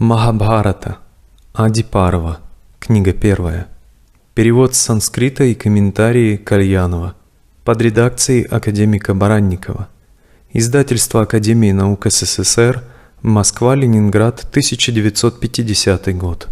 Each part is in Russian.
Махабхарата. Ади Парва. Книга 1. Перевод с санскрита и комментарии Кальянова. Под редакцией академика Баранникова. Издательство Академии наук СССР. Москва, Ленинград, 1950 год.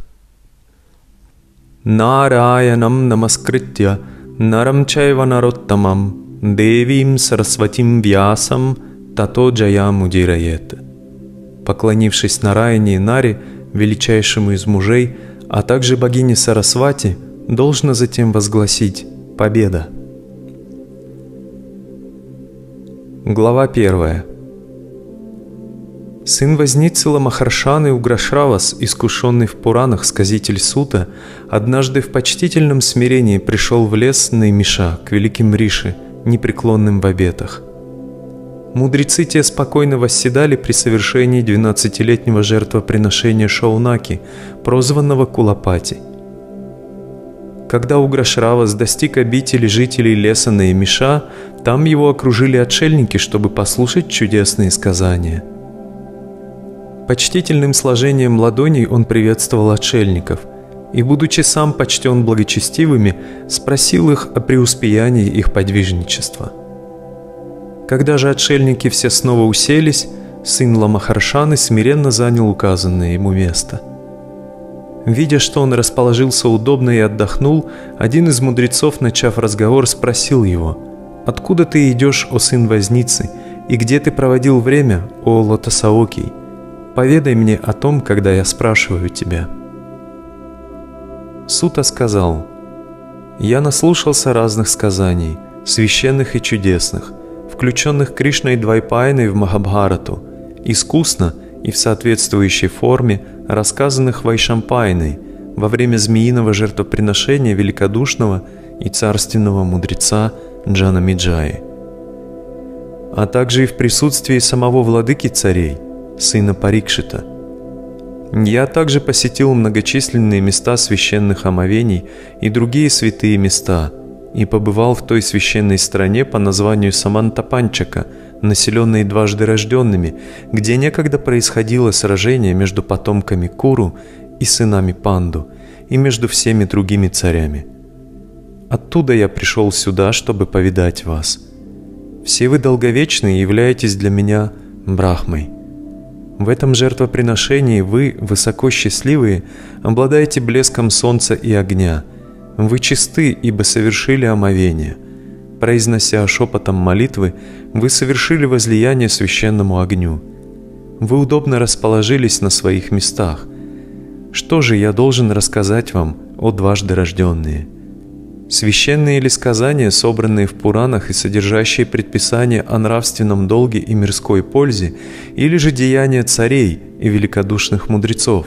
Нараянам намаскритья нарам чайва нароттамам девим сарасватим вьясам тато джаям удирает. Поклонившись Нараяне и Наре, величайшему из мужей, а также богине Сарасвати, должно затем возгласить «Победа». Глава 1. Сын возницы Ламахаршаны Уграшравас, искушенный в Пуранах сказитель Сута, однажды в почтительном смирении пришел в лес Наймиша к великим Риши, непреклонным в обетах. Мудрецы те спокойно восседали при совершении 12-летнего жертвоприношения Шаунаки, прозванного Кулапати. Когда Уграшравас достиг обители жителей леса Наймиша, там его окружили отшельники, чтобы послушать чудесные сказания. Почтительным сложением ладоней он приветствовал отшельников и, будучи сам почтен благочестивыми, спросил их о преуспеянии их подвижничества. Когда же отшельники все снова уселись, сын Ламахаршаны смиренно занял указанное ему место. Видя, что он расположился удобно и отдохнул, один из мудрецов, начав разговор, спросил его: «Откуда ты идешь, о сын возницы, и где ты проводил время, о Лотосаокий? Поведай мне о том, когда я спрашиваю тебя». Сута сказал: «Я наслушался разных сказаний, священных и чудесных, включенных Кришной Двайпаяной в Махабхарату, искусно и в соответствующей форме рассказанных Вайшампайной во время змеиного жертвоприношения великодушного и царственного мудреца Джанамеджаи, а также и в присутствии самого владыки царей, сына Парикшита. Я также посетил многочисленные места священных омовений и другие святые места, и побывал в той священной стране по названию Самантапанчака, населенной дважды рожденными, где некогда происходило сражение между потомками Куру и сынами Панду, и между всеми другими царями. Оттуда я пришел сюда, чтобы повидать вас. Все вы долговечны и являетесь для меня Брахмой. В этом жертвоприношении вы, высоко счастливые, обладаете блеском солнца и огня. Вы чисты, ибо совершили омовение. Произнося шепотом молитвы, вы совершили возлияние священному огню. Вы удобно расположились на своих местах. Что же я должен рассказать вам, о дважды рожденные? Священные ли сказания, собранные в Пуранах и содержащие предписания о нравственном долге и мирской пользе, или же деяния царей и великодушных мудрецов?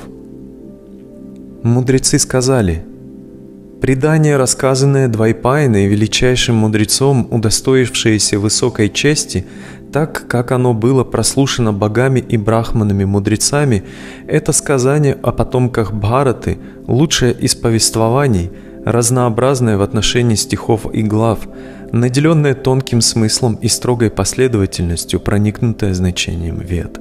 Мудрецы сказали: предание, рассказанное Двайпаяной, величайшим мудрецом, удостоившееся высокой чести, так как оно было прослушано богами и брахманами-мудрецами, это сказание о потомках Бхараты, лучшее из повествований, разнообразное в отношении стихов и глав, наделенное тонким смыслом и строгой последовательностью, проникнутое значением Вед.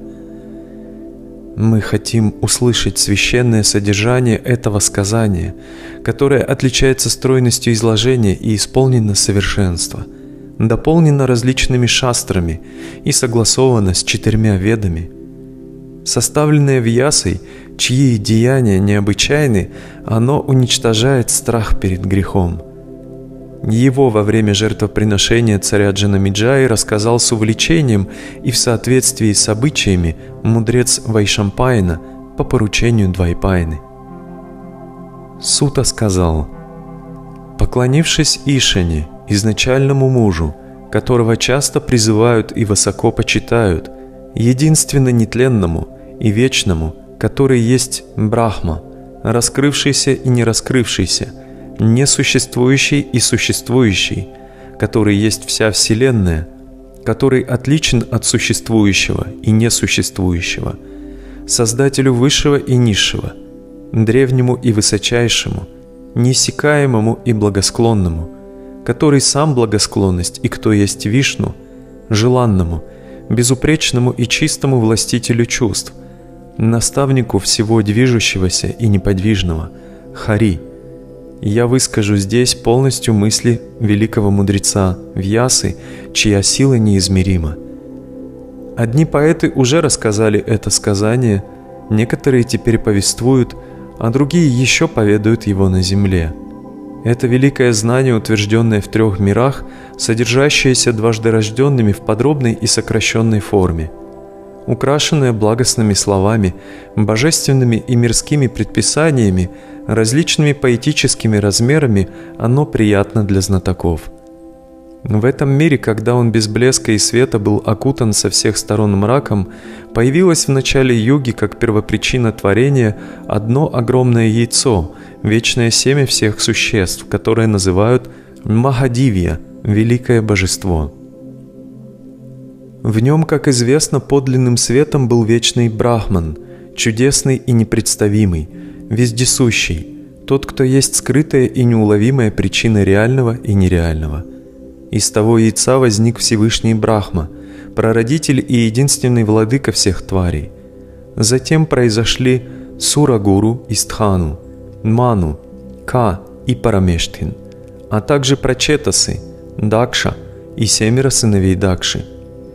Мы хотим услышать священное содержание этого сказания, которое отличается стройностью изложения и исполнено совершенства, дополнено различными шастрами и согласовано с 4 ведами. Составленное вьясой, чьи деяния необычайны, оно уничтожает страх перед грехом. Его во время жертвоприношения царя Джанамеджаи рассказал с увлечением и в соответствии с обычаями мудрец Вайшампайна по поручению Двайпаяны. Сута сказал: поклонившись Ишане, изначальному мужу, которого часто призывают и высоко почитают, единственно нетленному и вечному, который есть Брахма, раскрывшийся и не раскрывшийся, несуществующий и существующий, который есть вся Вселенная, который отличен от существующего и несуществующего, Создателю высшего и низшего, древнему и высочайшему, неиссякаемому и благосклонному, который сам благосклонность и кто есть Вишну, желанному, безупречному и чистому властителю чувств, наставнику всего движущегося и неподвижного, Хари. Я выскажу здесь полностью мысли великого мудреца Вьясы, чья сила неизмерима. Одни поэты уже рассказали это сказание, некоторые теперь повествуют, а другие еще поведают его на земле. Это великое знание, утвержденное в 3 мирах, содержащееся дважды рожденными в подробной и сокращенной форме. Украшенное благостными словами, божественными и мирскими предписаниями, различными поэтическими размерами, оно приятно для знатоков. В этом мире, когда он без блеска и света был окутан со всех сторон мраком, появилось в начале юги, как первопричина творения, одно огромное яйцо, вечное семя всех существ, которое называют Махадивья, великое божество. В нем, как известно, подлинным светом был вечный Брахман, чудесный и непредставимый, вездесущий, тот, кто есть скрытая и неуловимая причина реального и нереального. Из того яйца возник Всевышний Брахма, прародитель и единственный владыка всех тварей. Затем произошли Сурагуру и Стхану, Ману, Ка и Парамештхин, а также Прачетасы, Дакша и 7 сыновей Дакши.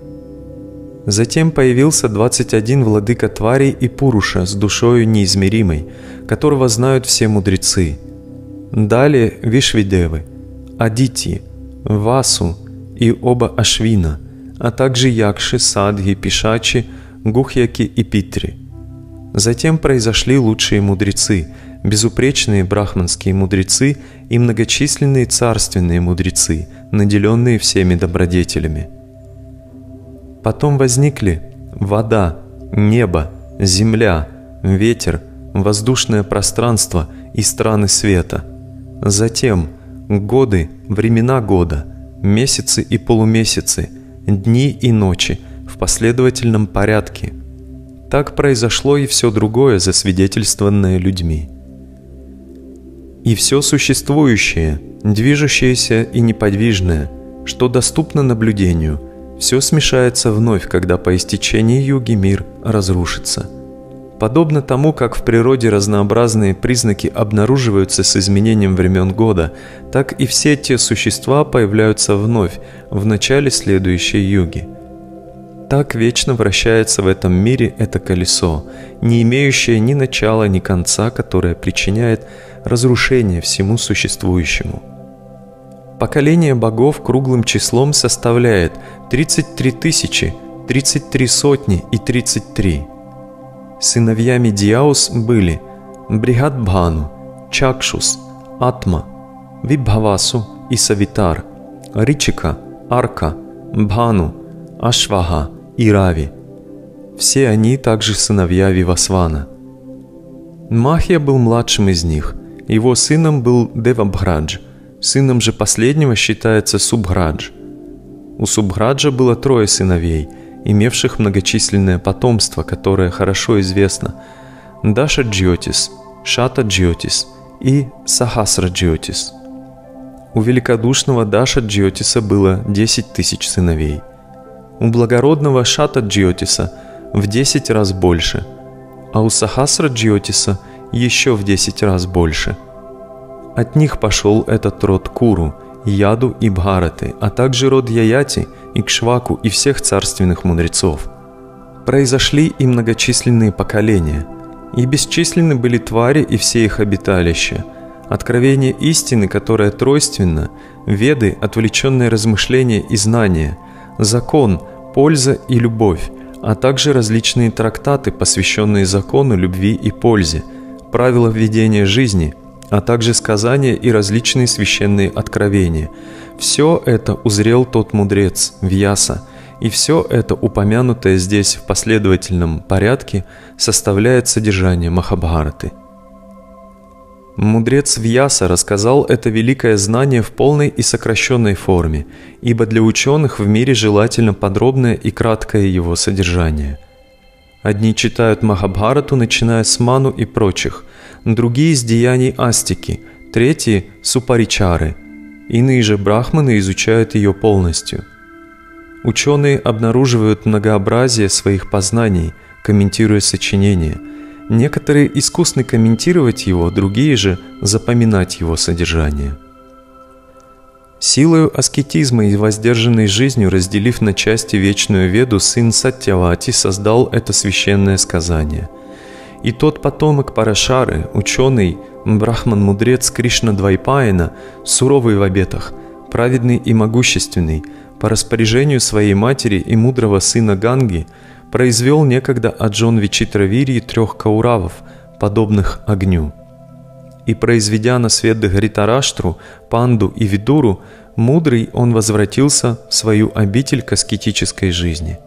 Затем появился 21 владыка тварей и Пуруша с душою неизмеримой, которого знают все мудрецы. Далее Вишвидевы, Адитьи, Васу и оба Ашвина, а также Якши, Садхи, Пишачи, Гухьяки и Питри. Затем произошли лучшие мудрецы, безупречные брахманские мудрецы и многочисленные царственные мудрецы, наделенные всеми добродетелями. Потом возникли вода, небо, земля, ветер, воздушное пространство и страны света. Затем годы, времена года, месяцы и полумесяцы, дни и ночи в последовательном порядке. Так произошло и все другое, засвидетельствованное людьми. И все существующее, движущееся и неподвижное, что доступно наблюдению, все смешается вновь, когда по истечении юги мир разрушится. Подобно тому, как в природе разнообразные признаки обнаруживаются с изменением времен года, так и все те существа появляются вновь в начале следующей юги. Так вечно вращается в этом мире это колесо, не имеющее ни начала, ни конца, которое причиняет разрушение всему существующему. Поколение богов круглым числом составляет 33 тысячи, 33 сотни и 33. Сыновьями Дьяус были Брихадбхану, Чакшус, Атма, Вибхавасу и Савитар, Ричика, Арка, Бхану, Ашвага и Рави. Все они также сыновья Вивасвана. Махья был младшим из них, его сыном был Девабхрадж, сыном же последнего считается Субхрадж. У Субхраджа было 3 сыновей, имевших многочисленное потомство, которое хорошо известно: Даша Джьотис, Шата Джьотис и Сахасра Джьотис. У великодушного Даша Джьотиса было 10 тысяч сыновей. У благородного Шата Джьотиса в 10 раз больше, а у Сахасра Джьотиса еще в 10 раз больше. От них пошел этот род Куру, Яду и Бхараты, а также род Яяти, Икшваку и всех царственных мудрецов. Произошли и многочисленные поколения, и бесчисленны были твари и все их обиталища. Откровение истины, которое тройственно, веды, отвлеченные размышления и знания, закон, польза и любовь, а также различные трактаты, посвященные закону, любви и пользе, правила ведения жизни, а также сказания и различные священные откровения. Все это узрел тот мудрец Вьяса, и все это, упомянутое здесь в последовательном порядке, составляет содержание Махабхараты. Мудрец Вьяса рассказал это великое знание в полной и сокращенной форме, ибо для ученых в мире желательно подробное и краткое его содержание. Одни читают Махабхарату, начиная с Ману и прочих, другие с деяний Астики, третьи – Супаричары. Иные же брахманы изучают ее полностью. Ученые обнаруживают многообразие своих познаний, комментируя сочинение. Некоторые искусны комментировать его, другие же запоминать его содержание. Силою аскетизма и воздержанной жизнью, разделив на части вечную Веду, сын Саттявати создал это священное сказание. И тот потомок Парашары, ученый, брахман-мудрец Кришна-двайпаяна, суровый в обетах, праведный и могущественный, по распоряжению своей матери и мудрого сына Ганги, произвел некогда от жен Вичитравирьи 3 кауравов, подобных огню. И произведя на свет Дхритараштру, Панду и Видуру, мудрый он возвратился в свою обитель к аскетической жизни.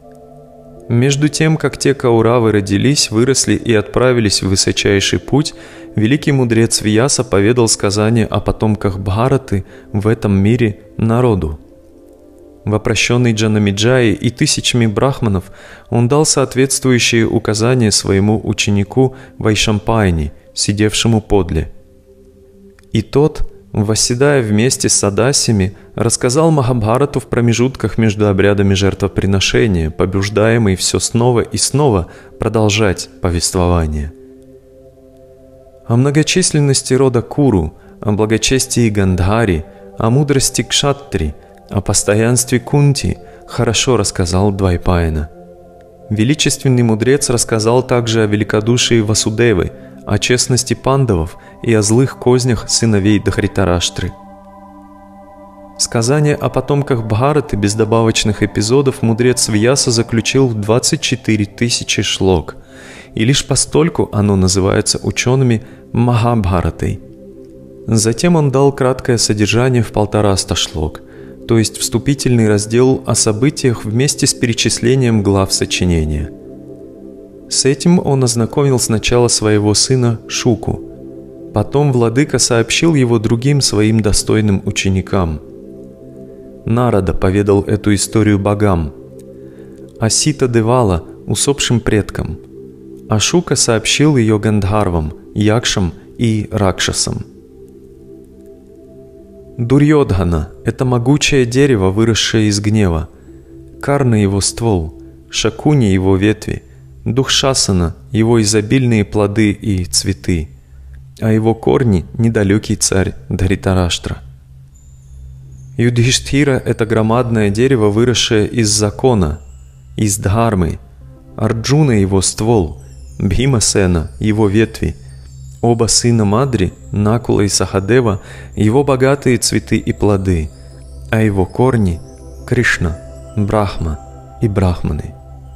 Между тем, как те кауравы родились, выросли и отправились в высочайший путь, великий мудрец Вьяса поведал сказание о потомках Бхараты в этом мире народу. Вопрощенный Джанамиджаей и тысячами брахманов, он дал соответствующие указания своему ученику Вайшампайни, сидевшему подле. И тот, восседая вместе с садасями, рассказал Махабхарату в промежутках между обрядами жертвоприношения, побуждаемый все снова и снова продолжать повествование. О многочисленности рода Куру, о благочестии Гандхари, о мудрости Кшаттри, о постоянстве Кунти хорошо рассказал Двайпаяна. Величественный мудрец рассказал также о великодушии Васудевы, о честности пандавов и о злых кознях сыновей Дхритараштры. Сказание о потомках Бхараты без добавочных эпизодов мудрец Вьяса заключил в 24 тысячи шлок, и лишь постольку оно называется учеными Махабхаратой. Затем он дал краткое содержание в 150 шлок, то есть вступительный раздел о событиях вместе с перечислением глав сочинения. С этим он ознакомил сначала своего сына Шуку. Потом владыка сообщил его другим своим достойным ученикам. Нарада поведал эту историю богам, Асита Девала – усопшим предкам, а Шука сообщил ее Гандхарвам, Якшам и Ракшасам. Дурьодхана – это могучее дерево, выросшее из гнева, Карна – его ствол, Шакуни – его ветви, Духшасана – его изобильные плоды и цветы, а его корни – недалекий царь Дхритараштра. Юдхиштхира – это громадное дерево, выросшее из закона, из дхармы, Арджуна – его ствол, Бхимасена – его ветви, оба сына Мадри, Накула и Сахадева – его богатые цветы и плоды, а его корни – Кришна, Брахма и Брахманы.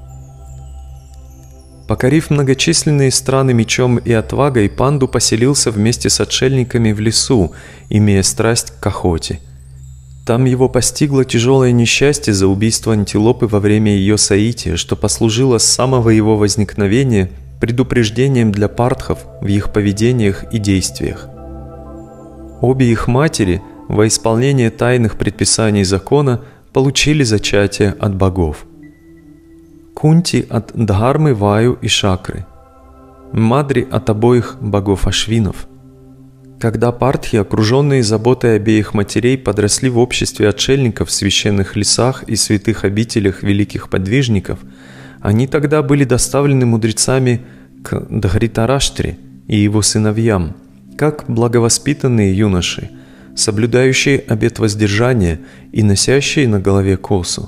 Покорив многочисленные страны мечом и отвагой, Панду поселился вместе с отшельниками в лесу, имея страсть к охоте. Там его постигло тяжелое несчастье за убийство антилопы во время ее соития, что послужило с самого его возникновения предупреждением для партхов в их поведениях и действиях. Обе их матери во исполнение тайных предписаний закона получили зачатие от богов. Кунти от Дхармы, Ваю и Шакры, Мадри от обоих богов Ашвинов. Когда партхи, окруженные заботой обеих матерей, подросли в обществе отшельников в священных лесах и святых обителях великих подвижников, они тогда были доставлены мудрецами к Дхритараштре и его сыновьям, как благовоспитанные юноши, соблюдающие обет воздержания и носящие на голове косу.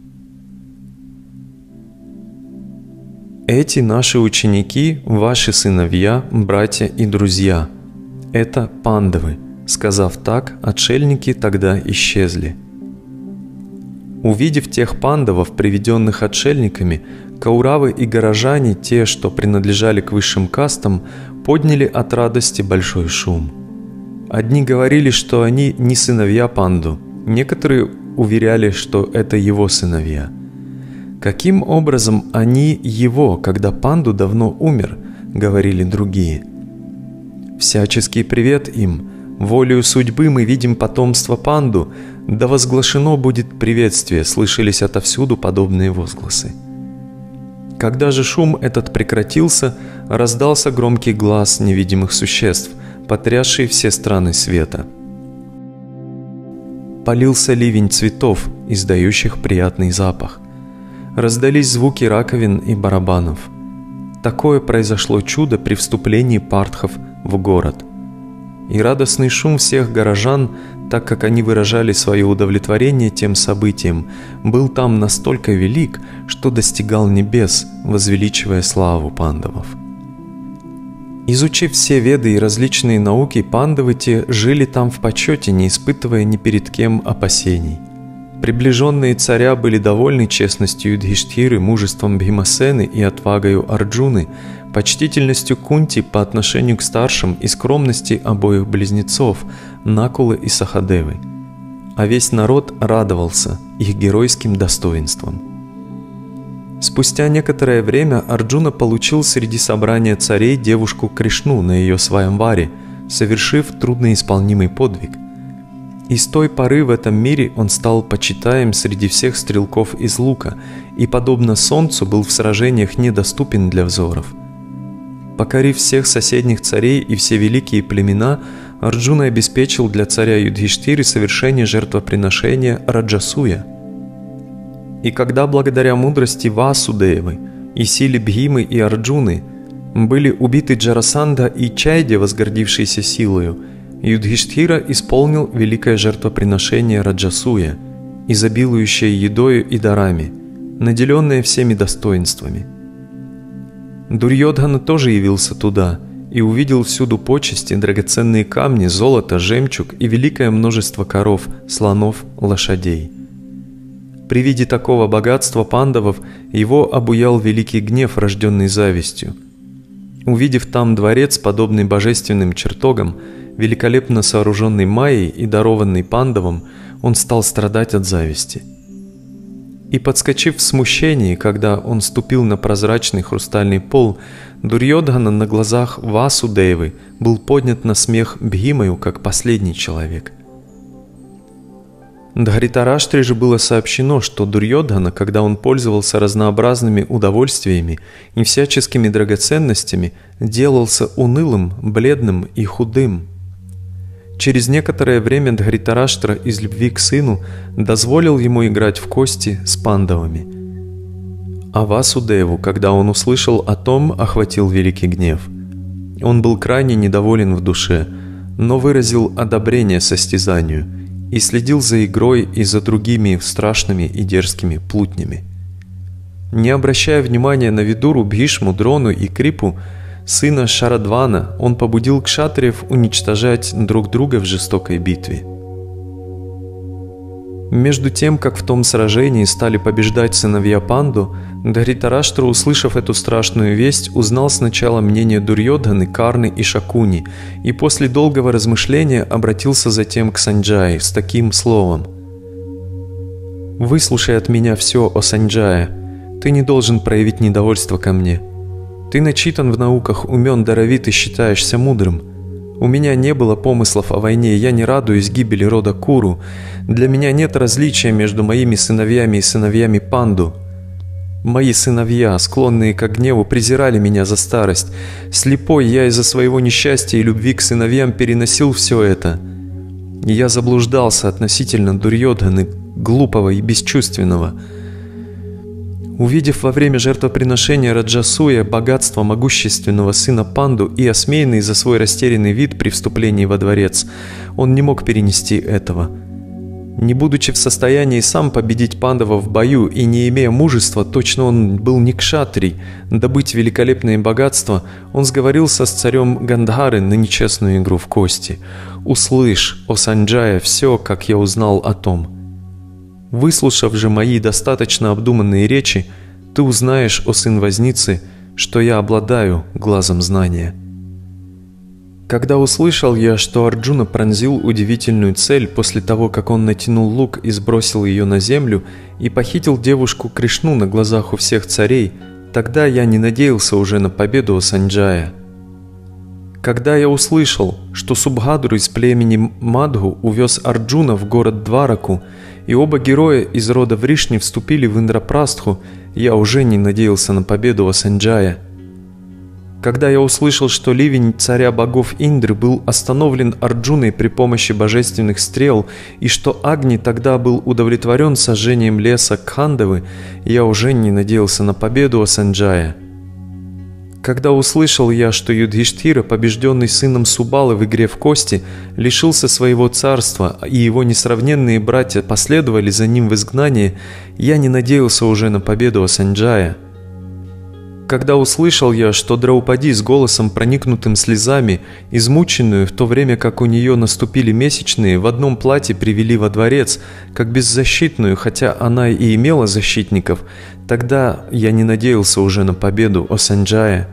Эти наши ученики, ваши сыновья, братья и друзья. Это пандавы. Сказав так, отшельники тогда исчезли. Увидев тех пандавов, приведенных отшельниками, кауравы и горожане, те, что принадлежали к высшим кастам, подняли от радости большой шум. Одни говорили, что они не сыновья Панду, некоторые уверяли, что это его сыновья. Каким образом они его, когда Панду давно умер, говорили другие. Всяческий привет им, волею судьбы мы видим потомство Панду, да возглашено будет приветствие, слышались отовсюду подобные возгласы. Когда же шум этот прекратился, раздался громкий глас невидимых существ, потрясший все страны света. Полился ливень цветов, издающих приятный запах. раздались звуки раковин и барабанов. Такое произошло чудо при вступлении партхов в город. И радостный шум всех горожан, так как они выражали свое удовлетворение тем событием, был там настолько велик, что достигал небес, возвеличивая славу пандавов. Изучив все веды и различные науки, пандавы те жили там в почете, не испытывая ни перед кем опасений. Приближенные царя были довольны честностью Юдхиштхиры, мужеством Бхимасены и отвагою Арджуны, почтительностью Кунти по отношению к старшим и скромности обоих близнецов Накулы и Сахадевы. А весь народ радовался их геройским достоинствам. Спустя некоторое время Арджуна получил среди собрания царей девушку Кришну на ее сваямваре, совершив трудноисполнимый подвиг. И с той поры в этом мире он стал почитаем среди всех стрелков из лука и, подобно солнцу, был в сражениях недоступен для взоров. Покорив всех соседних царей и все великие племена, Арджуна обеспечил для царя Юдхиштхиры совершение жертвоприношения Раджасуя. И когда благодаря мудрости Васудевы и силе Бхимы и Арджуны были убиты Джарасандха и Чайдя, возгордившийся силою, Юдхиштхира исполнил великое жертвоприношение Раджасуя, изобилующее едою и дарами, наделенное всеми достоинствами. Дурьодхана тоже явился туда и увидел всюду почести, драгоценные камни, золото, жемчуг и великое множество коров, слонов, лошадей. При виде такого богатства пандавов его обуял великий гнев, рожденный завистью. Увидев там дворец, подобный божественным чертогам, великолепно сооруженный Майей и дарованный пандавам, он стал страдать от зависти. И, подскочив в смущении, когда он ступил на прозрачный хрустальный пол, Дурьодхана на глазах Васудевы был поднят на смех Бхимою, как последний человек. Дхаритараштре же было сообщено, что Дурьодхана, когда он пользовался разнообразными удовольствиями и всяческими драгоценностями, делался унылым, бледным и худым. Через некоторое время Дхаритараштра из любви к сыну дозволил ему играть в кости с пандавами. А Васудеву, когда он услышал о том, охватил великий гнев. Он был крайне недоволен в душе, но выразил одобрение состязанию и следил за игрой и за другими страшными и дерзкими плутнями. Не обращая внимания на Видуру, Бхишму, Дрону и Крипу, сына Шарадвана, он побудил кшатриев уничтожать друг друга в жестокой битве. Между тем, как в том сражении стали побеждать сыновья Панду, Дхаритараштра, услышав эту страшную весть, узнал сначала мнение Дурьодханы, Карны и Шакуни, и после долгого размышления обратился затем к Санджае с таким словом: «Выслушай от меня все, о Санджая, ты не должен проявить недовольство ко мне. Ты начитан в науках, умен, даровит и считаешься мудрым. У меня не было помыслов о войне, я не радуюсь гибели рода Куру. Для меня нет различия между моими сыновьями и сыновьями Панду. Мои сыновья, склонные к гневу, презирали меня за старость. Слепой я из-за своего несчастья и любви к сыновьям переносил все это. И я заблуждался относительно Дурьодханы, глупого и бесчувственного. Увидев во время жертвоприношения Раджасуя богатство могущественного сына Панду и осмеянный за свой растерянный вид при вступлении во дворец, он не мог перенести этого. Не будучи в состоянии сам победить пандавов в бою и не имея мужества, точно он был не кшатрий, добыть великолепные богатства, он сговорился с царем Гандхары на нечестную игру в кости. «Услышь, о Санджая, все, как я узнал о том. Выслушав же мои достаточно обдуманные речи, ты узнаешь, о сын возницы, что я обладаю глазом знания». Когда услышал я, что Арджуна пронзил удивительную цель после того, как он натянул лук и сбросил ее на землю и похитил девушку Кришну на глазах у всех царей, тогда я не надеялся уже на победу у Санджая. Когда я услышал, что Субхадру из племени Мадху увез Арджуна в город Двараку, и оба героя из рода Вришни вступили в Индрапрастху, я уже не надеялся на победу у Санджая. Когда я услышал, что ливень царя богов Индры был остановлен Арджуной при помощи божественных стрел, и что Агни тогда был удовлетворен сожжением леса Кхандавы, я уже не надеялся на победу о Санджае. Когда услышал я, что Юдхиштхира, побежденный сыном Субалы в игре в кости, лишился своего царства, и его несравненные братья последовали за ним в изгнание, я не надеялся уже на победу о Санджае. Когда услышал я, что Драупади с голосом, проникнутым слезами, измученную, в то время как у нее наступили месячные, в одном платье привели во дворец, как беззащитную, хотя она и имела защитников, тогда я не надеялся уже на победу о Санджае.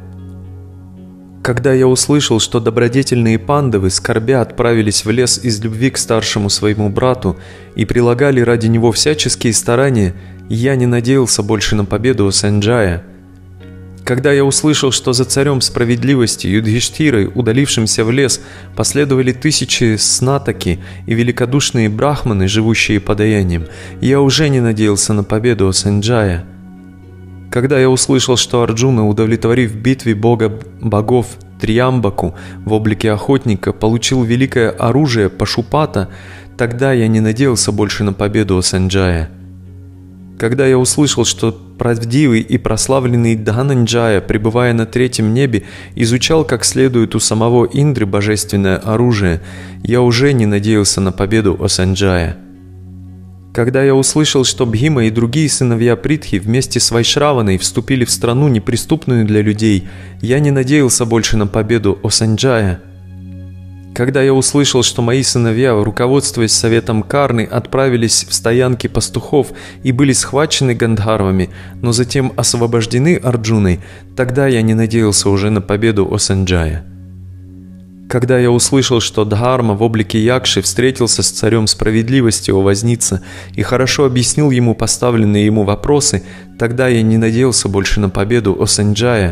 Когда я услышал, что добродетельные пандавы, скорбя, отправились в лес из любви к старшему своему брату и прилагали ради него всяческие старания, я не надеялся больше на победу о Санджае. Когда я услышал, что за царем справедливости Юдхиштхирой, удалившимся в лес, последовали тысячи снатаки и великодушные брахманы, живущие подаянием, я уже не надеялся на победу о Санджае. Когда я услышал, что Арджуна, удовлетворив в битве бога богов Триямбаку в облике охотника, получил великое оружие Пашупата, тогда я не надеялся больше на победу о Санджае. Когда я услышал, что правдивый и прославленный Дхананджая, пребывая на третьем небе, изучал как следует у самого Индры божественное оружие, я уже не надеялся на победу о Санджае. Когда я услышал, что Бхима и другие сыновья Притхи вместе с Вайшраваной вступили в страну, неприступную для людей, я не надеялся больше на победу о Санджае. Когда я услышал, что мои сыновья, руководствуясь советом Карны, отправились в стоянки пастухов и были схвачены гандхарвами, но затем освобождены Арджуной, тогда я не надеялся уже на победу о Санджае. Когда я услышал, что Дхарма в облике Якши встретился с царем справедливости о вознице и хорошо объяснил ему поставленные ему вопросы, тогда я не надеялся больше на победу о Санджае.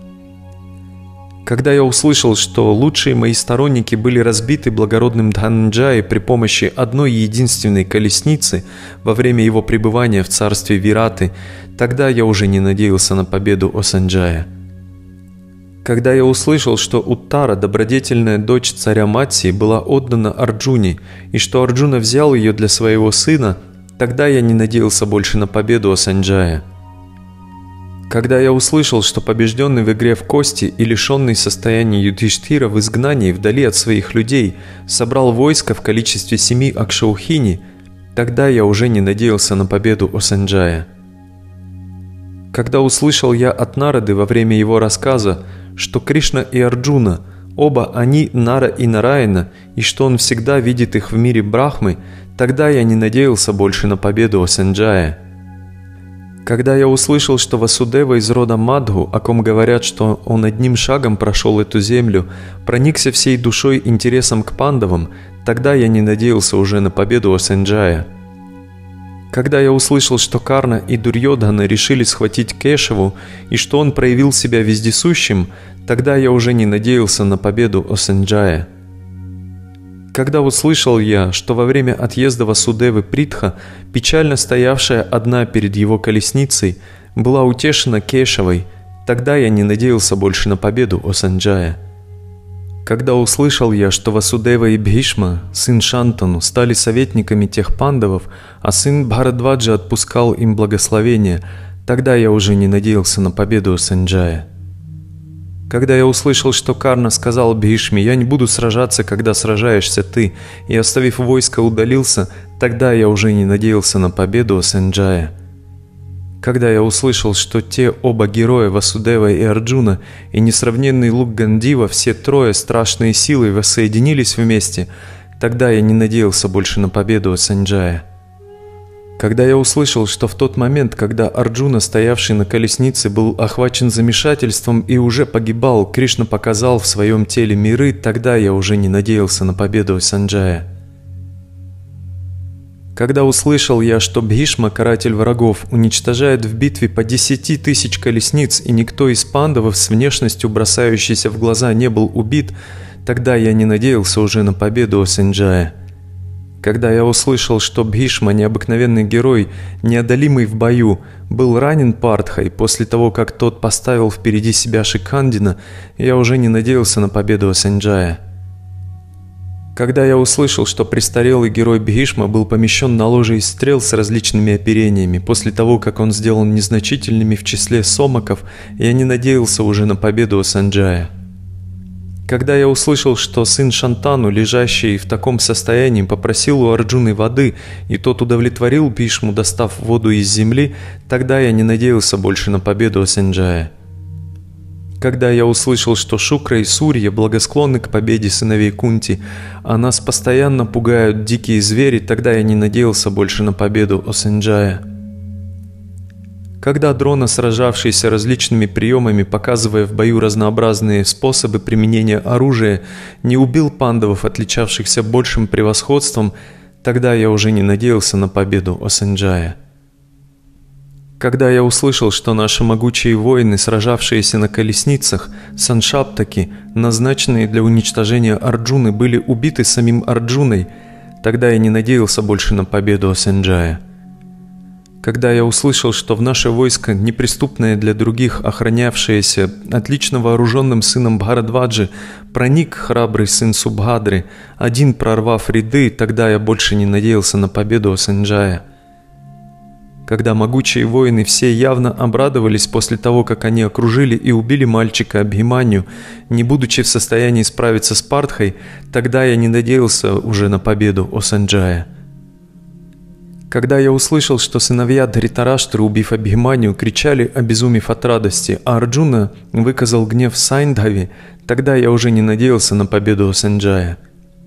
Когда я услышал, что лучшие мои сторонники были разбиты благородным Дхананджаей при помощи одной единственной колесницы во время его пребывания в царстве Вираты, тогда я уже не надеялся на победу о Санджае. Когда я услышал, что Уттара, добродетельная дочь царя Матси, была отдана Арджуне, и что Арджуна взял ее для своего сына, тогда я не надеялся больше на победу о Санджае. Когда я услышал, что побежденный в игре в кости и лишенный состояния Юдхиштхира в изгнании вдали от своих людей собрал войско в количестве 7 Акшаухини, тогда я уже не надеялся на победу о Санджае. Когда услышал я от Нарады во время его рассказа, что Кришна и Арджуна, оба они Нара и Нараяна, и что он всегда видит их в мире Брахмы, тогда я не надеялся больше на победу о Санджае. Когда я услышал, что Васудева из рода Мадху, о ком говорят, что он одним шагом прошел эту землю, проникся всей душой интересом к пандавам, тогда я не надеялся уже на победу о Санджае. Когда я услышал, что Карна и Дурьодхана решили схватить Кешаву, и что он проявил себя вездесущим, тогда я уже не надеялся на победу о Санджае. Когда услышал я, что во время отъезда Васудевы Притха, печально стоявшая одна перед его колесницей, была утешена Кешавой, тогда я не надеялся больше на победу о Санджае. Когда услышал я, что Васудева и Бхишма, сын Шантану, стали советниками тех пандавов, а сын Бхарадваджа отпускал им благословение, тогда я уже не надеялся на победу о Санджае. Когда я услышал, что Карна сказал Бхишме: «Я не буду сражаться, когда сражаешься ты», и, оставив войско, удалился, тогда я уже не надеялся на победу о Санджае. Когда я услышал, что те оба героя, Васудева и Арджуна, и несравненный лук Гандива, все трое страшные силы воссоединились вместе, тогда я не надеялся больше на победу о Санджае. Когда я услышал, что в тот момент, когда Арджуна, стоявший на колеснице, был охвачен замешательством и уже погибал, Кришна показал в своем теле миры, тогда я уже не надеялся на победу о Санджае. Когда услышал я, что Бхишма, каратель врагов, уничтожает в битве по 10 тысяч колесниц, и никто из пандавов с внешностью, бросающейся в глаза, не был убит, тогда я не надеялся уже на победу о Санджае. Когда я услышал, что Бхишма, необыкновенный герой, неодолимый в бою, был ранен Партхой после того, как тот поставил впереди себя Шикхандина, я уже не надеялся на победу Санджая. Когда я услышал, что престарелый герой Бхишма был помещен на ложе из стрел с различными оперениями после того, как он сделан незначительными в числе сомаков, я не надеялся уже на победу Санджая. Когда я услышал, что сын Шантану, лежащий в таком состоянии, попросил у Арджуны воды, и тот удовлетворил Бхишму, достав воду из земли, тогда я не надеялся больше на победу Санджая. Когда я услышал, что Шукра и Сурья благосклонны к победе сыновей Кунти, а нас постоянно пугают дикие звери, тогда я не надеялся больше на победу Санджая. Когда Дрона, сражавшийся различными приемами, показывая в бою разнообразные способы применения оружия, не убил пандавов, отличавшихся большим превосходством, тогда я уже не надеялся на победу Санджая. Когда я услышал, что наши могучие воины, сражавшиеся на колесницах, Саншаптаки, назначенные для уничтожения Арджуны, были убиты самим Арджуной, тогда я не надеялся больше на победу Санджая. Когда я услышал, что в наше войско, неприступное для других, охранявшееся отлично вооруженным сыном Бхарадваджи, проник храбрый сын Субхадры, один прорвав ряды, тогда я больше не надеялся на победу Санджая. Когда могучие воины все явно обрадовались после того, как они окружили и убили мальчика Абхиманью, не будучи в состоянии справиться с Партхой, тогда я не надеялся уже на победу Санджая. Когда я услышал, что сыновья Дхритараштры, убив Абхиманью, кричали, обезумев от радости, а Арджуна выказал гнев Сайндхави, тогда я уже не надеялся на победу Санджая.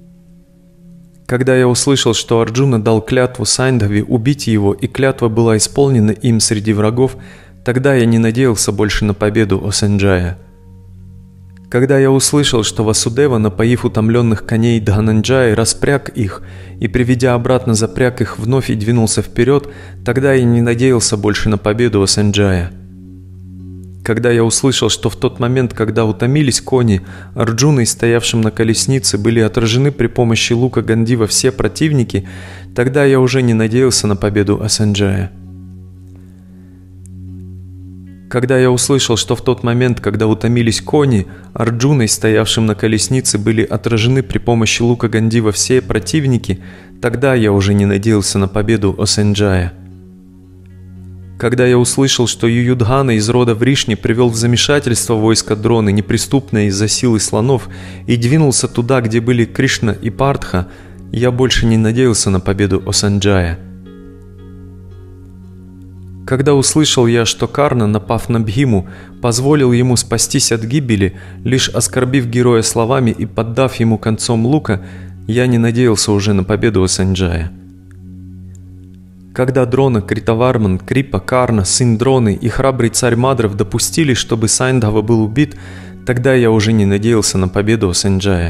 Когда я услышал, что Арджуна дал клятву Сайндхави убить его, и клятва была исполнена им среди врагов, тогда я не надеялся больше на победу Санджая. Когда я услышал, что Васудева, напоив утомленных коней Дхананджаи, распряг их и, приведя обратно, запряг их вновь и двинулся вперед, тогда я не надеялся больше на победу Санджая. Когда я услышал, что в тот момент, когда утомились кони, Арджуной, стоявшим на колеснице, были отражены при помощи лука Гандива все противники, тогда я уже не надеялся на победу Санджая. Когда я услышал, что в тот момент, когда утомились кони, Арджуной, стоявшим на колеснице, были отражены при помощи лука Гандива все противники, тогда я уже не надеялся на победу Санджая. Когда я услышал, что Ююдхана из рода Вришни привел в замешательство войско Дроны, неприступное из-за силы слонов, и двинулся туда, где были Кришна и Партха, я больше не надеялся на победу Санджая. Когда услышал я, что Карна, напав на Бхиму, позволил ему спастись от гибели, лишь оскорбив героя словами и поддав ему концом лука, я не надеялся уже на победу Санджая. Когда Дрона, Критаварман, Крипа, Карна, сын Дроны и храбрый царь Мадров допустили, чтобы Сайндхава был убит, тогда я уже не надеялся на победу Санджая.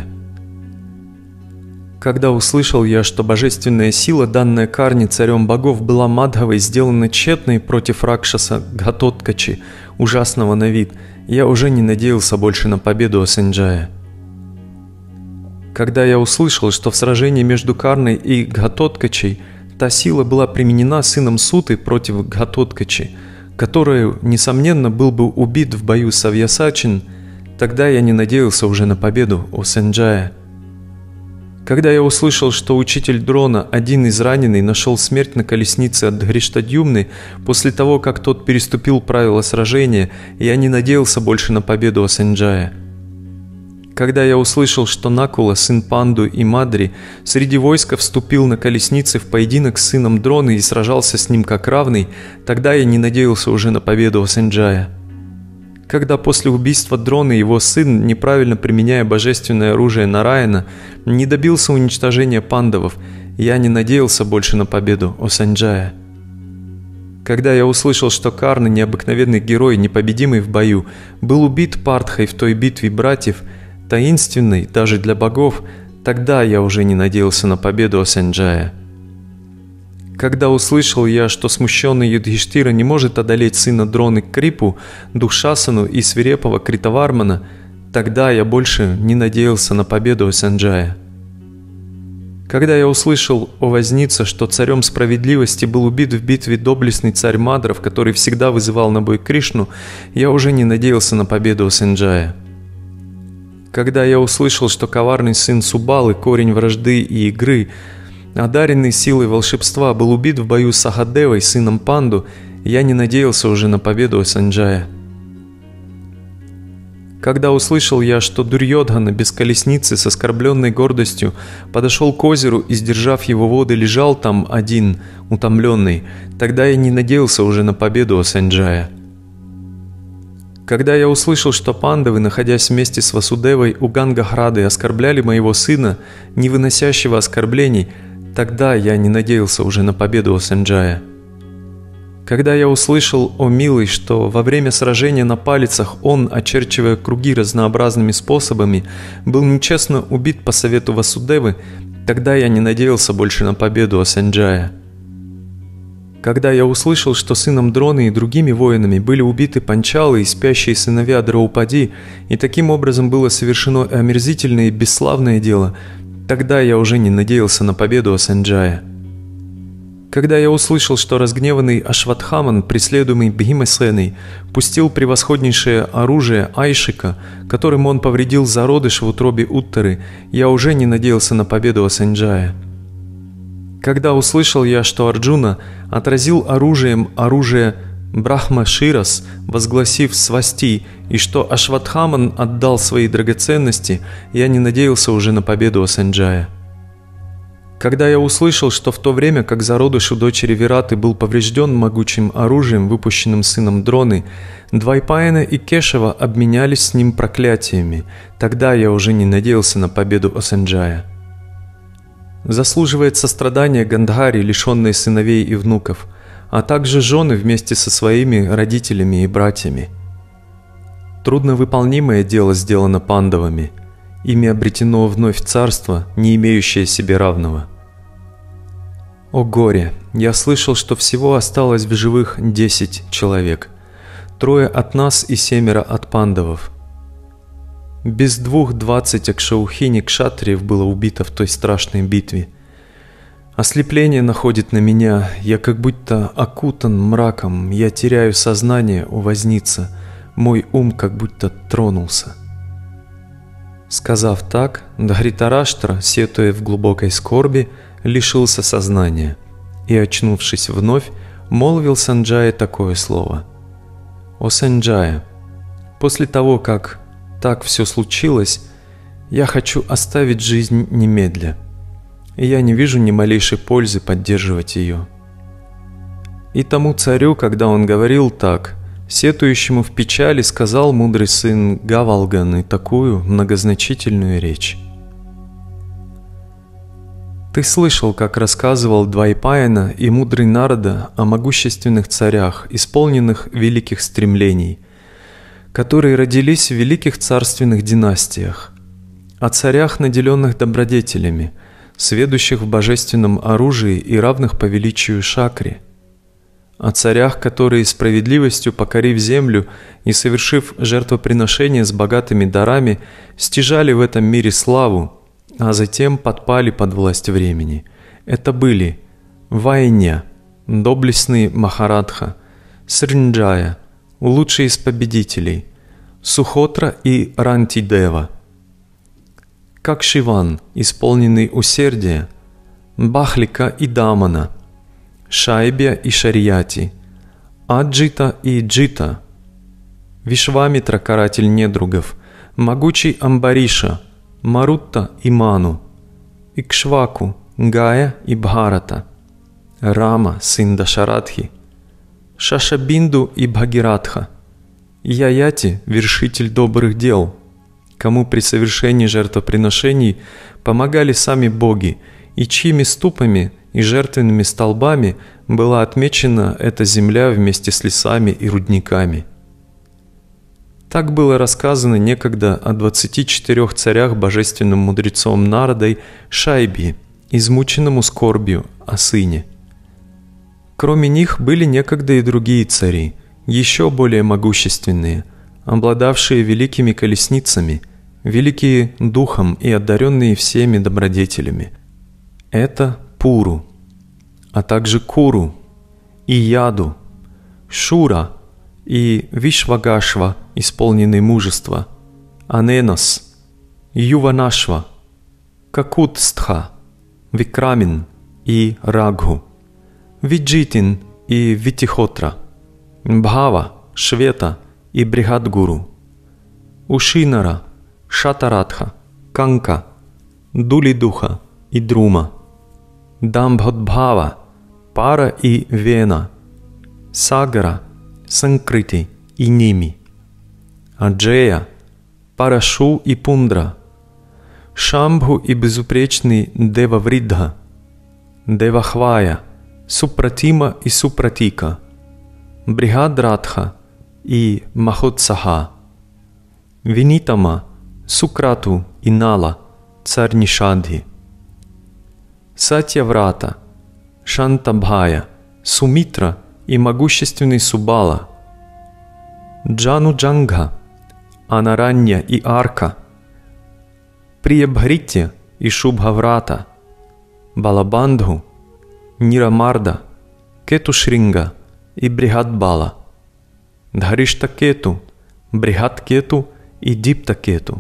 Когда услышал я, что божественная сила, данная Карне царем богов, была Мадхавой сделана тщетной против Ракшаса Гхатоткачи, ужасного на вид, я уже не надеялся больше на победу Санджая. Когда я услышал, что в сражении между Карной и Гхатоткачей та сила была применена сыном Суты против Гхатоткачи, который, несомненно, был бы убит в бою с Авьясачин, тогда я не надеялся уже на победу Санджая. Когда я услышал, что учитель Дрона, один из раненый, нашел смерть на колеснице от Дхриштадьюмны после того, как тот переступил правила сражения, я не надеялся больше на победу Санджая. Когда я услышал, что Накула, сын Панду и Мадри, среди войска вступил на колеснице в поединок с сыном Дроны и сражался с ним как равный, тогда я не надеялся уже на победу Санджая. Когда после убийства Дроны его сын, неправильно применяя божественное оружие Нараяна, не добился уничтожения пандавов, я не надеялся больше на победу Санджая. Когда я услышал, что Карна, необыкновенный герой, непобедимый в бою, был убит Партхой в той битве братьев, таинственной даже для богов, тогда я уже не надеялся на победу Санджая. Когда услышал я, что смущенный Юдхиштира не может одолеть сына Дроны Крипу, Душасану и свирепого Критавармана, тогда я больше не надеялся на победу Санджая. Когда я услышал о вознице, что царем справедливости был убит в битве доблестный царь Мадров, который всегда вызывал на бой Кришну, я уже не надеялся на победу у Санджая. Когда я услышал, что коварный сын Субалы, корень вражды и игры, одаренный силой волшебства, был убит в бою с Сахадевой, сыном Панду, я не надеялся уже на победу у Санджая. Когда услышал я, что Дурьодхана без колесницы с оскорбленной гордостью подошел к озеру и, сдержав его воды, лежал там один, утомленный, тогда я не надеялся уже на победу у Санджая. Когда я услышал, что пандавы, находясь вместе с Васудевой у Гангахрады, оскорбляли моего сына, не выносящего оскорблений, тогда я не надеялся уже на победу у Санджая. Когда я услышал, о милый, что во время сражения на палицах он, очерчивая круги разнообразными способами, был нечестно убит по совету Васудевы, тогда я не надеялся больше на победу у Санджая. Когда я услышал, что сыном Дроны и другими воинами были убиты Панчалы и спящие сыновья Драупади, и таким образом было совершено омерзительное и бесславное дело, тогда я уже не надеялся на победу у Санджая. Когда я услышал, что разгневанный Ашватхаман, преследуемый Бхимасеной, пустил превосходнейшее оружие Айшика, которым он повредил зародыш в утробе Уттары, я уже не надеялся на победу у Санджая. Когда услышал я, что Арджуна отразил оружием оружие Брахма-Ширас, возгласив «Свасти», и что Ашватхаман отдал свои драгоценности, я не надеялся уже на победу у Санджая. Когда я услышал, что в то время, как зародыш у дочери Вираты был поврежден могучим оружием, выпущенным сыном Дроны, Двайпаяна и Кешава обменялись с ним проклятиями, тогда я уже не надеялся на победу у Санджая. Заслуживает сострадания Гандхари, лишенные сыновей и внуков, а также жены вместе со своими родителями и братьями. Трудновыполнимое дело сделано пандавами. Ими обретено вновь царство, не имеющее себе равного. О горе! Я слышал, что всего осталось в живых 10 человек. 3 от нас и 7 от пандавов. Без 20 акшаухини кшатриев было убито в той страшной битве. Ослепление находит на меня, я как будто окутан мраком, я теряю сознание, о возница, мой ум как будто тронулся. Сказав так, Дхритараштра, сетуя в глубокой скорби, лишился сознания и, очнувшись вновь, молвил Санджае такое слово: «О Санджая, после того, как так все случилось, я хочу оставить жизнь немедля, и я не вижу ни малейшей пользы поддерживать ее». И тому царю, когда он говорил так, сетующему в печали, сказал мудрый сын Гавалганы такую многозначительную речь. Ты слышал, как рассказывал Двайпаяна и мудрый Нарада о могущественных царях, исполненных великих стремлений, которые родились в великих царственных династиях, о царях, наделенных добродетелями, сведущих в божественном оружии и равных по величию шакре, о царях, которые справедливостью, покорив землю и совершив жертвоприношения с богатыми дарами, стяжали в этом мире славу, а затем подпали под власть времени. Это были Вайня, доблестный Махарадха, Сринджая, лучший из победителей, Сухотра и Рантидева, Какшиван, исполненный усердия, Бахлика и Дамана, Шайбья и Шарияти, Аджита и Джита, Вишвамитра, каратель недругов, могучий Амбариша, Марутта и Ману, Икшваку, Гая и Бхарата, Рама, сын Дашарадхи, Шашабинду и Бхагиратха, Яяти, вершитель добрых дел, кому при совершении жертвоприношений помогали сами боги, и чьими ступами и жертвенными столбами была отмечена эта земля вместе с лесами и рудниками. Так было рассказано некогда о 24 царях божественным мудрецом Нарадой Шайби, измученному скорбью о сыне. Кроме них были некогда и другие цари, еще более могущественные, обладавшие великими колесницами, великие духом и одаренные всеми добродетелями. Это Пуру, а также Куру и Яду, Шура и Вишвагашва, исполненный мужества, Аненос, Юванашва, Какутстха, Викрамин и Рагху, Виджитин и Витихотра, Бхава, Швета и Брихадгуру, Ушинара, Шатарадха, Канка, Дулидуха и Друма, Дамбхадбхава, Пара и Вена, Сагара, Санкрити и Ними, Аджея, Парашу и Пундра, Шамбху и безупречный Девавридха, Девахвая, Супратима и Супратика, Брихадратха и Махотсаха, Винитама, Сукрату и Нала, царь Нишадхи, Сатьяврата, Шантабхая, Сумитра и могущественный Субала, Джануджангха, Анаранья и Арка, Приябхритья и Шубхаврата, Балабандху, Нирамарда, Кетушринга и Брихадбала, Дхариштакету, Брихадкету и Диптакету,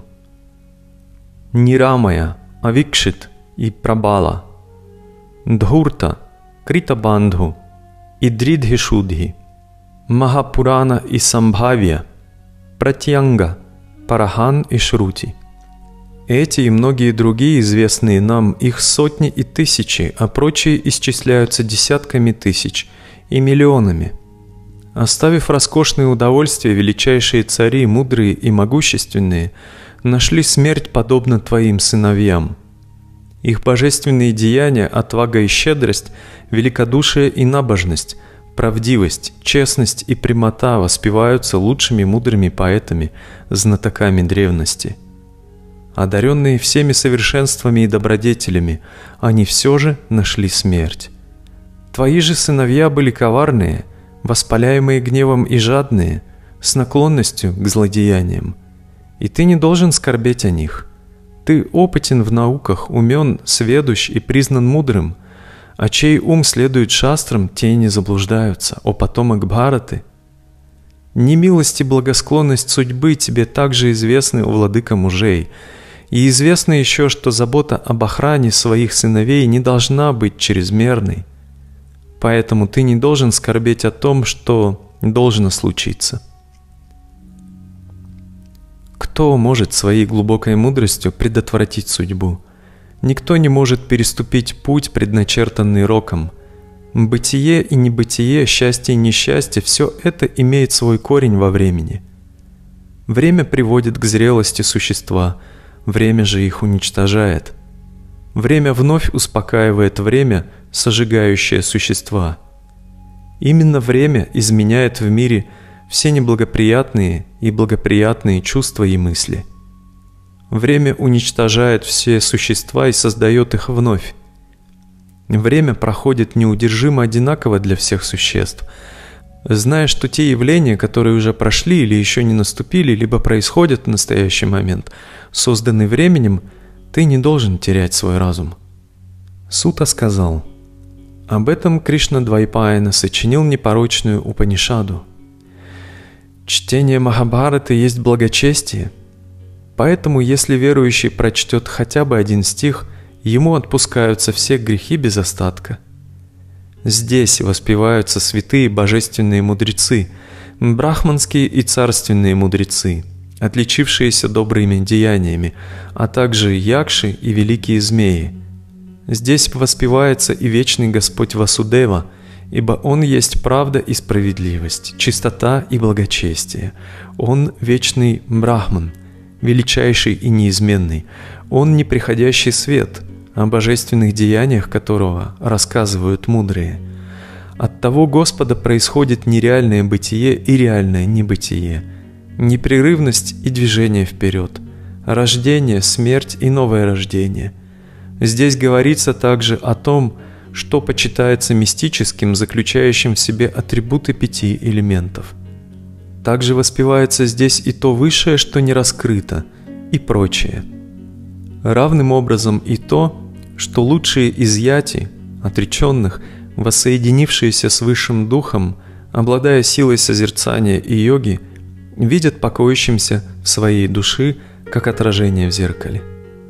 Нирамая, Авикшит и Прабала, Дхурта, Критабандху и Дридхишудхи, Махапурана и Самбхавья, Пратьянга, Парахан и Шрути. Эти и многие другие известные нам, их сотни и тысячи, а прочие исчисляются десятками тысяч и миллионами. Оставив роскошные удовольствия, величайшие цари, мудрые и могущественные, нашли смерть подобно твоим сыновьям. Их божественные деяния, отвага и щедрость, великодушие и набожность, правдивость, честность и прямота воспеваются лучшими мудрыми поэтами, знатоками древности. Одаренные всеми совершенствами и добродетелями, они все же нашли смерть. Твои же сыновья были коварные, воспаляемые гневом и жадные, с наклонностью к злодеяниям. И ты не должен скорбеть о них. Ты опытен в науках, умен, сведущ и признан мудрым, а чей ум следует шастрам, те не заблуждаются, о потомок Бхараты. Немилость и благосклонность судьбы тебе также известны, о владыка мужей, и известно еще, что забота об охране своих сыновей не должна быть чрезмерной. Поэтому ты не должен скорбеть о том, что должно случиться. Кто может своей глубокой мудростью предотвратить судьбу? Никто не может переступить путь, предначертанный роком. Бытие и небытие, счастье и несчастье – все это имеет свой корень во времени. Время приводит к зрелости существа, время же их уничтожает. Время вновь успокаивает время, сожигающее существа. Именно время изменяет в мире все неблагоприятные и благоприятные чувства и мысли. Время уничтожает все существа и создает их вновь. Время проходит неудержимо одинаково для всех существ. Зная, что те явления, которые уже прошли или еще не наступили, либо происходят в настоящий момент, созданы временем, ты не должен терять свой разум. Сута сказал: об этом Кришна Двайпаяна сочинил непорочную Упанишаду. Чтение Махабхараты есть благочестие, поэтому если верующий прочтет хотя бы один стих, ему отпускаются все грехи без остатка. Здесь воспеваются святые божественные мудрецы, брахманские и царственные мудрецы, отличившиеся добрыми деяниями, а также якши и великие змеи. Здесь воспевается и вечный Господь Васудева, ибо Он есть правда и справедливость, чистота и благочестие. Он вечный Брахман, величайший и неизменный. Он неприходящий свет, о божественных деяниях которого рассказывают мудрые. От того Господа происходит нереальное бытие и реальное небытие, непрерывность и движение вперед, рождение, смерть и новое рождение. Здесь говорится также о том, что почитается мистическим, заключающим в себе атрибуты 5 элементов. Также воспевается здесь и то высшее, что не раскрыто, и прочее. Равным образом и то, что лучшие из яти, отреченных, воссоединившиеся с Высшим Духом, обладая силой созерцания и йоги, видят покоящимся в своей души, как отражение в зеркале.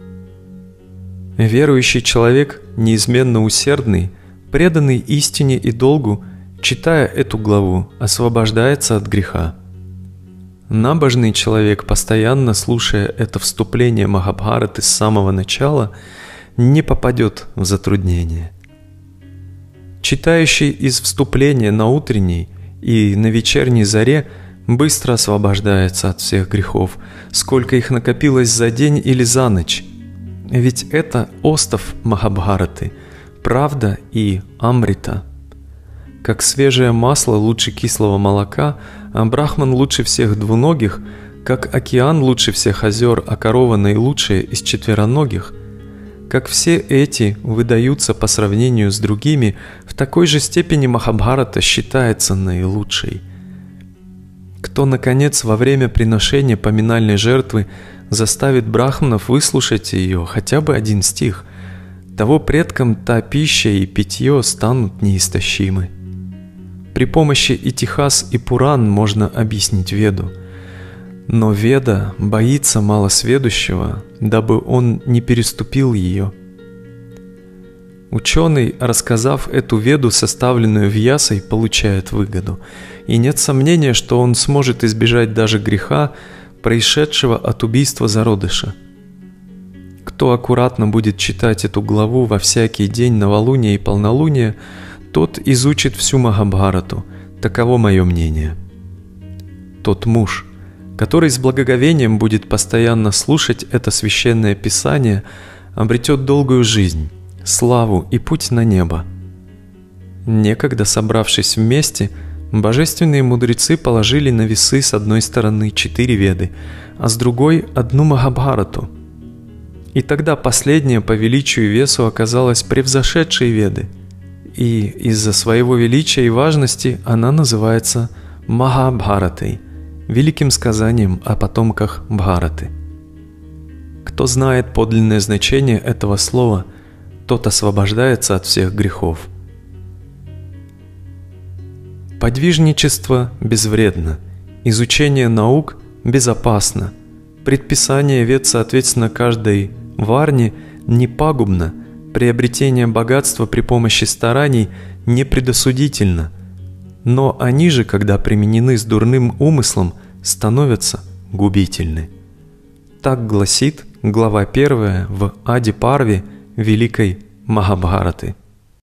Верующий человек, неизменно усердный, преданный истине и долгу, читая эту главу, освобождается от греха. Набожный человек, постоянно слушая это вступление Махабхараты с самого начала, не попадет в затруднение. Читающий из вступления на утренней и на вечерней заре быстро освобождается от всех грехов, сколько их накопилось за день или за ночь. Ведь это остов Махабхараты, правда и амрита. Как свежее масло лучше кислого молока, а брахман лучше всех двуногих, как океан лучше всех озер, а корова наилучшая из четвероногих, как все эти выдаются по сравнению с другими, в такой же степени Махабхарата считается наилучшей. Кто, наконец, во время приношения поминальной жертвы заставит брахманов выслушать ее хотя бы один стих, того предкам та пища и питье станут неистощимы. При помощи Итихас и Пуран можно объяснить Веду, но Веда боится малосведущего, дабы он не переступил ее. Ученый, рассказав эту Веду, составленную Вьясой, получает выгоду, и нет сомнения, что он сможет избежать даже греха, происшедшего от убийства зародыша. Кто аккуратно будет читать эту главу во всякий день новолуния и полнолуния, тот изучит всю Махабхарату, таково мое мнение. Тот муж, который с благоговением будет постоянно слушать это священное писание, обретет долгую жизнь, славу и путь на небо. Некогда, собравшись вместе, божественные мудрецы положили на весы с одной стороны 4 Веды, а с другой одну Махабхарату. И тогда последняя по величию и весу оказалась превзошедшей Веды, и из-за своего величия и важности она называется Махабхаратой, великим сказанием о потомках Бхараты. Кто знает подлинное значение этого слова, тот освобождается от всех грехов. Подвижничество безвредно, изучение наук безопасно, предписание Вед соответственно каждой варне не пагубно, приобретение богатства при помощи стараний не предосудительно, но они же, когда применены с дурным умыслом, становятся губительны. Так гласит глава 1 в Ади Парве Великой Махабхараты.